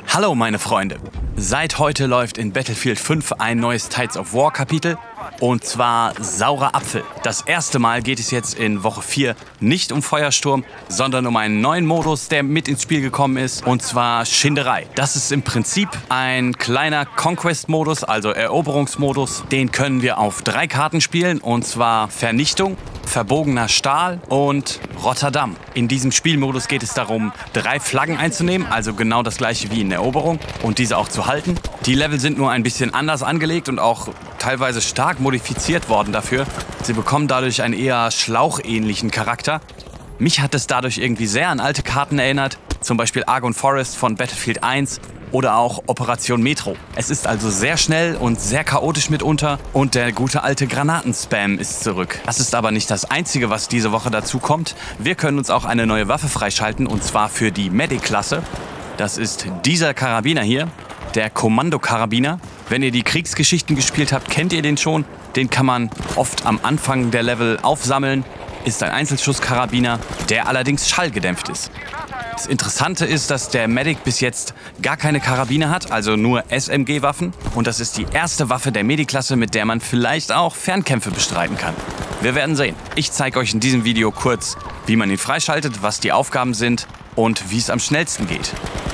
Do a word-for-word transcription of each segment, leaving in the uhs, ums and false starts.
Hallo meine Freunde! Seit heute läuft in Battlefield fünf ein neues Tides of War Kapitel und zwar Saurer Apfel. Das erste Mal geht es jetzt in Woche vier nicht um Feuersturm, sondern um einen neuen Modus, der mit ins Spiel gekommen ist, und zwar Schinderei. Das ist im Prinzip ein kleiner Conquest-Modus, also Eroberungsmodus. Den können wir auf drei Karten spielen, und zwar Vernichtung, verbogener Stahl und Rotterdam. In diesem Spielmodus geht es darum, drei Flaggen einzunehmen, also genau das gleiche wie in Eroberung, und diese auch zu halten. Die Level sind nur ein bisschen anders angelegt und auch teilweise stark modifiziert worden dafür. Sie bekommen dadurch einen eher schlauchähnlichen Charakter. Mich hat es dadurch irgendwie sehr an alte Karten erinnert, zum Beispiel Argonne Forest von Battlefield eins oder auch Operation Metro. Es ist also sehr schnell und sehr chaotisch mitunter und der gute alte Granatenspam ist zurück. Das ist aber nicht das Einzige, was diese Woche dazu kommt. Wir können uns auch eine neue Waffe freischalten, und zwar für die Medic-Klasse. Das ist dieser Karabiner hier, der Kommandokarabiner. Wenn ihr die Kriegsgeschichten gespielt habt, kennt ihr den schon. Den kann man oft am Anfang der Level aufsammeln. Ist ein Einzelschusskarabiner, der allerdings schallgedämpft ist. Das Interessante ist, dass der Medic bis jetzt gar keine Karabiner hat, also nur S M G-Waffen. Und das ist die erste Waffe der Medic-Klasse, mit der man vielleicht auch Fernkämpfe bestreiten kann. Wir werden sehen. Ich zeige euch in diesem Video kurz, wie man ihn freischaltet, was die Aufgaben sind und wie es am schnellsten geht.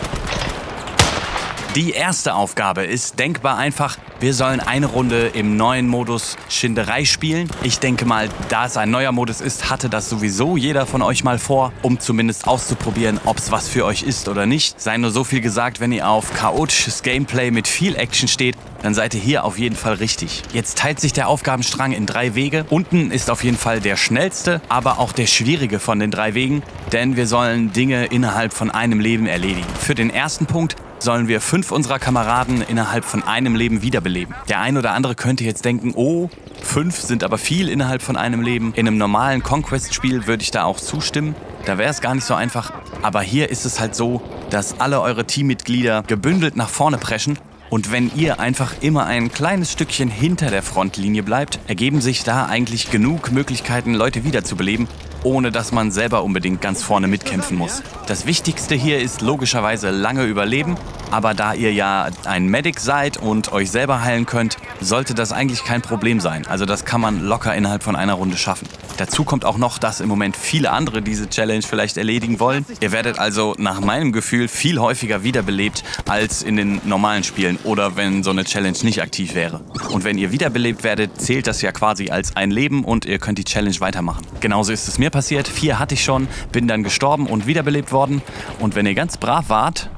Die erste Aufgabe ist denkbar einfach. Wir sollen eine Runde im neuen Modus Schinderei spielen. Ich denke mal, da es ein neuer Modus ist, hatte das sowieso jeder von euch mal vor, um zumindest auszuprobieren, ob es was für euch ist oder nicht. Sei nur so viel gesagt, wenn ihr auf chaotisches Gameplay mit viel Action steht, dann seid ihr hier auf jeden Fall richtig. Jetzt teilt sich der Aufgabenstrang in drei Wege. Unten ist auf jeden Fall der schnellste, aber auch der schwierige von den drei Wegen, denn wir sollen Dinge innerhalb von einem Leben erledigen. Für den ersten Punkt sollen wir fünf unserer Kameraden innerhalb von einem Leben wiederbeleben. Der ein oder andere könnte jetzt denken, oh, fünf sind aber viel innerhalb von einem Leben. In einem normalen Conquest-Spiel würde ich da auch zustimmen. Da wäre es gar nicht so einfach. Aber hier ist es halt so, dass alle eure Teammitglieder gebündelt nach vorne preschen. Und wenn ihr einfach immer ein kleines Stückchen hinter der Frontlinie bleibt, ergeben sich da eigentlich genug Möglichkeiten, Leute wiederzubeleben, ohne dass man selber unbedingt ganz vorne mitkämpfen muss. Das Wichtigste hier ist logischerweise lange überleben, aber da ihr ja ein Medic seid und euch selber heilen könnt, sollte das eigentlich kein Problem sein. Also das kann man locker innerhalb von einer Runde schaffen. Dazu kommt auch noch, dass im Moment viele andere diese Challenge vielleicht erledigen wollen. Ihr werdet also nach meinem Gefühl viel häufiger wiederbelebt als in den normalen Spielen oder wenn so eine Challenge nicht aktiv wäre. Und wenn ihr wiederbelebt werdet, zählt das ja quasi als ein Leben und ihr könnt die Challenge weitermachen. Genauso ist es mir passiert. Vier hatte ich schon, bin dann gestorben und wiederbelebt worden. Und wenn ihr ganz brav wart,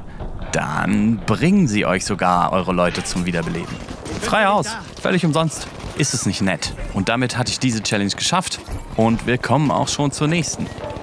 dann bringen sie euch sogar eure Leute zum Wiederbeleben. Frei Haus, völlig umsonst. Ist es nicht nett? Und damit hatte ich diese Challenge geschafft und wir kommen auch schon zur nächsten.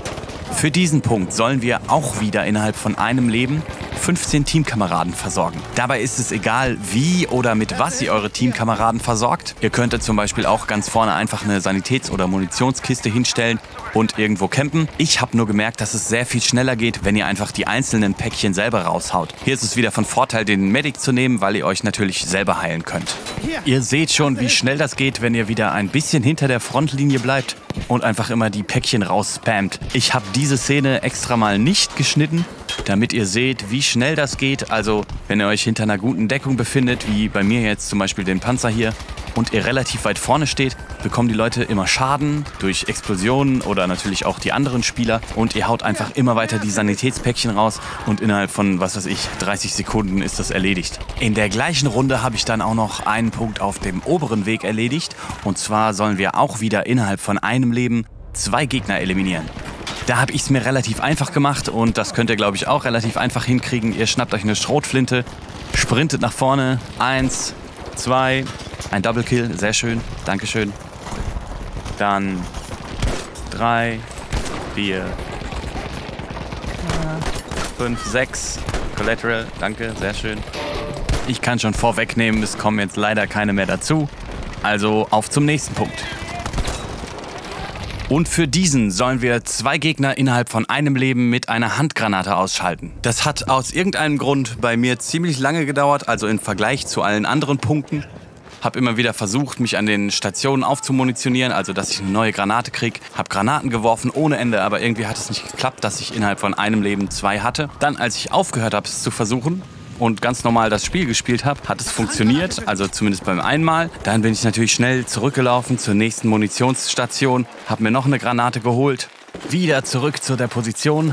Für diesen Punkt sollen wir auch wieder innerhalb von einem Leben fünfzehn Teamkameraden versorgen. Dabei ist es egal, wie oder mit was ihr eure Teamkameraden versorgt. Ihr könntet zum Beispiel auch ganz vorne einfach eine Sanitäts- oder Munitionskiste hinstellen und irgendwo campen. Ich habe nur gemerkt, dass es sehr viel schneller geht, wenn ihr einfach die einzelnen Päckchen selber raushaut. Hier ist es wieder von Vorteil, den Medic zu nehmen, weil ihr euch natürlich selber heilen könnt. Ihr seht schon, wie schnell das geht, wenn ihr wieder ein bisschen hinter der Frontlinie bleibt und einfach immer die Päckchen rausspammt. Ich habe diese Szene extra mal nicht geschnitten, damit ihr seht, wie schnell das geht. Also wenn ihr euch hinter einer guten Deckung befindet, wie bei mir jetzt zum Beispiel den Panzer hier, und ihr relativ weit vorne steht, bekommen die Leute immer Schaden durch Explosionen oder natürlich auch die anderen Spieler, und ihr haut einfach immer weiter die Sanitätspäckchen raus und innerhalb von, was weiß ich, dreißig Sekunden ist das erledigt. In der gleichen Runde habe ich dann auch noch einen Punkt auf dem oberen Weg erledigt, und zwar sollen wir auch wieder innerhalb von einem Leben zwei Gegner eliminieren. Da habe ich es mir relativ einfach gemacht und das könnt ihr, glaube ich, auch relativ einfach hinkriegen. Ihr schnappt euch eine Schrotflinte, sprintet nach vorne, eins, zwei, ein Double Kill, sehr schön, dankeschön. Dann drei, vier, fünf, sechs, Collateral, danke, sehr schön. Ich kann schon vorwegnehmen, es kommen jetzt leider keine mehr dazu. Also auf zum nächsten Punkt. Und für diesen sollen wir zwei Gegner innerhalb von einem Leben mit einer Handgranate ausschalten. Das hat aus irgendeinem Grund bei mir ziemlich lange gedauert, also im Vergleich zu allen anderen Punkten. Habe immer wieder versucht, mich an den Stationen aufzumunitionieren, also dass ich eine neue Granate kriege. Habe Granaten geworfen ohne Ende, aber irgendwie hat es nicht geklappt, dass ich innerhalb von einem Leben zwei hatte. Dann, als ich aufgehört habe, es zu versuchen, und ganz normal das Spiel gespielt habe, hat es funktioniert, also zumindest beim einmal. Dann bin ich natürlich schnell zurückgelaufen zur nächsten Munitionsstation, habe mir noch eine Granate geholt, wieder zurück zu der Position.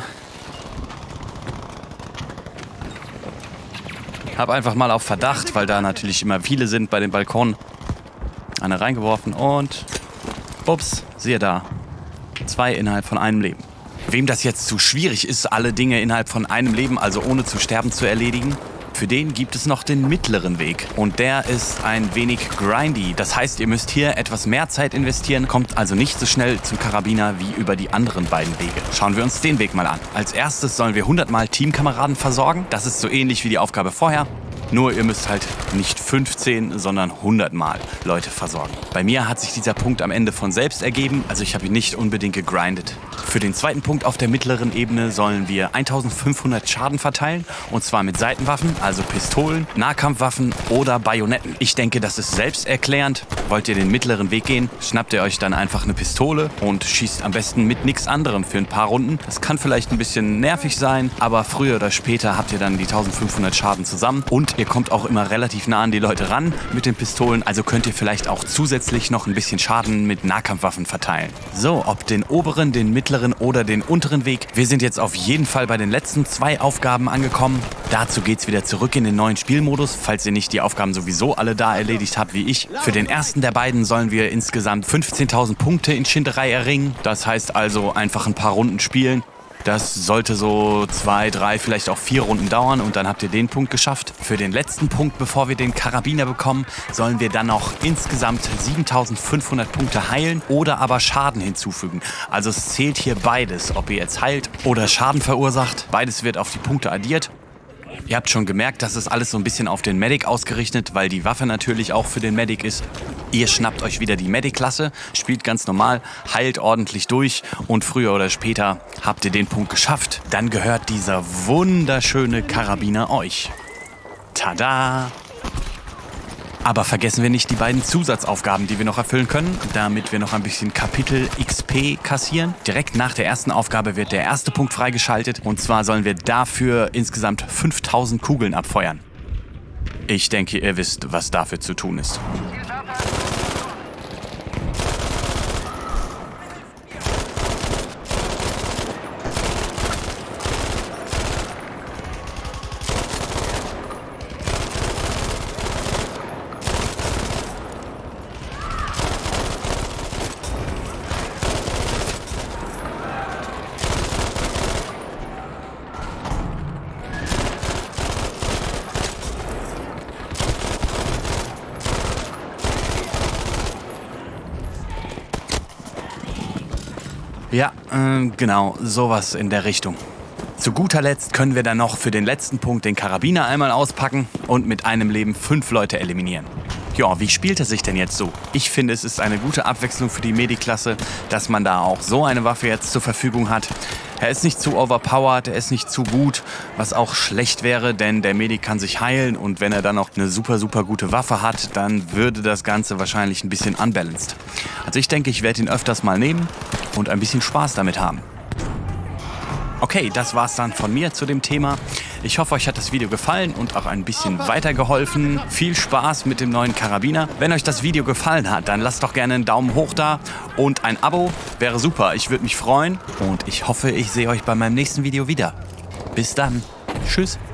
Habe einfach mal auf Verdacht, weil da natürlich immer viele sind bei den Balkonen, eine reingeworfen und ups, siehe da, zwei innerhalb von einem Leben. Wem das jetzt zu schwierig ist, alle Dinge innerhalb von einem Leben, also ohne zu sterben, zu erledigen, für den gibt es noch den mittleren Weg. Und der ist ein wenig grindy. Das heißt, ihr müsst hier etwas mehr Zeit investieren, kommt also nicht so schnell zum Karabiner wie über die anderen beiden Wege. Schauen wir uns den Weg mal an. Als erstes sollen wir hundert Mal Teamkameraden versorgen. Das ist so ähnlich wie die Aufgabe vorher. Nur ihr müsst halt nicht fünfzehn, sondern hundert Mal Leute versorgen. Bei mir hat sich dieser Punkt am Ende von selbst ergeben, also ich habe ihn nicht unbedingt gegrindet. Für den zweiten Punkt auf der mittleren Ebene sollen wir eintausendfünfhundert Schaden verteilen, und zwar mit Seitenwaffen, also Pistolen, Nahkampfwaffen oder Bajonetten. Ich denke, das ist selbsterklärend. Wollt ihr den mittleren Weg gehen, schnappt ihr euch dann einfach eine Pistole und schießt am besten mit nichts anderem für ein paar Runden. Das kann vielleicht ein bisschen nervig sein, aber früher oder später habt ihr dann die eintausendfünfhundert Schaden zusammen und ihr kommt auch immer relativ nah an die Leute ran mit den Pistolen, also könnt ihr vielleicht auch zusätzlich noch ein bisschen Schaden mit Nahkampfwaffen verteilen. So, ob den oberen, den mittleren oder den unteren Weg, wir sind jetzt auf jeden Fall bei den letzten zwei Aufgaben angekommen. Dazu geht's wieder zurück in den neuen Spielmodus, falls ihr nicht die Aufgaben sowieso alle da erledigt habt wie ich. Für den ersten der beiden sollen wir insgesamt fünfzehntausend Punkte in Schinderei erringen. Das heißt also einfach ein paar Runden spielen. Das sollte so zwei, drei, vielleicht auch vier Runden dauern und dann habt ihr den Punkt geschafft. Für den letzten Punkt, bevor wir den Karabiner bekommen, sollen wir dann noch insgesamt siebentausendfünfhundert Punkte heilen oder aber Schaden hinzufügen. Also es zählt hier beides, ob ihr jetzt heilt oder Schaden verursacht. Beides wird auf die Punkte addiert. Ihr habt schon gemerkt, das ist alles so ein bisschen auf den Medic ausgerichtet, weil die Waffe natürlich auch für den Medic ist. Ihr schnappt euch wieder die Medic-Klasse, spielt ganz normal, heilt ordentlich durch und früher oder später habt ihr den Punkt geschafft. Dann gehört dieser wunderschöne Karabiner euch. Tada! Aber vergessen wir nicht die beiden Zusatzaufgaben, die wir noch erfüllen können, damit wir noch ein bisschen Kapitel X P kassieren. Direkt nach der ersten Aufgabe wird der erste Punkt freigeschaltet und zwar sollen wir dafür insgesamt fünftausend Kugeln abfeuern. Ich denke, ihr wisst, was dafür zu tun ist. Ja, äh, genau, sowas in der Richtung. Zu guter Letzt können wir dann noch für den letzten Punkt den Karabiner einmal auspacken und mit einem Leben fünf Leute eliminieren. Ja, wie spielt er sich denn jetzt so? Ich finde, es ist eine gute Abwechslung für die Medic-Klasse, dass man da auch so eine Waffe jetzt zur Verfügung hat. Er ist nicht zu overpowered, er ist nicht zu gut, was auch schlecht wäre, denn der Medic kann sich heilen und wenn er dann noch eine super, super gute Waffe hat, dann würde das Ganze wahrscheinlich ein bisschen unbalanced. Also ich denke, ich werde ihn öfters mal nehmen und ein bisschen Spaß damit haben. Okay, das war's dann von mir zu dem Thema. Ich hoffe, euch hat das Video gefallen und auch ein bisschen weitergeholfen. Viel Spaß mit dem neuen Karabiner. Wenn euch das Video gefallen hat, dann lasst doch gerne einen Daumen hoch da und ein Abo. Wäre super, ich würde mich freuen. Und ich hoffe, ich sehe euch bei meinem nächsten Video wieder. Bis dann. Tschüss.